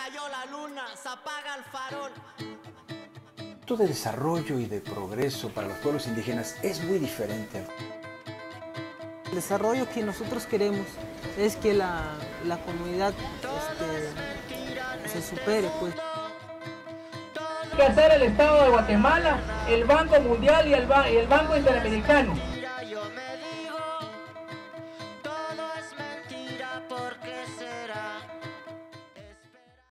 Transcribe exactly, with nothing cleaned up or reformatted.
cayó la luna, se apaga el farol. De desarrollo y de progreso para los pueblos indígenas es muy diferente. El desarrollo que nosotros queremos es que la, la comunidad este, se supere, pues. Que hacer el Estado de Guatemala, el Banco Mundial y el, ba y el Banco Interamericano.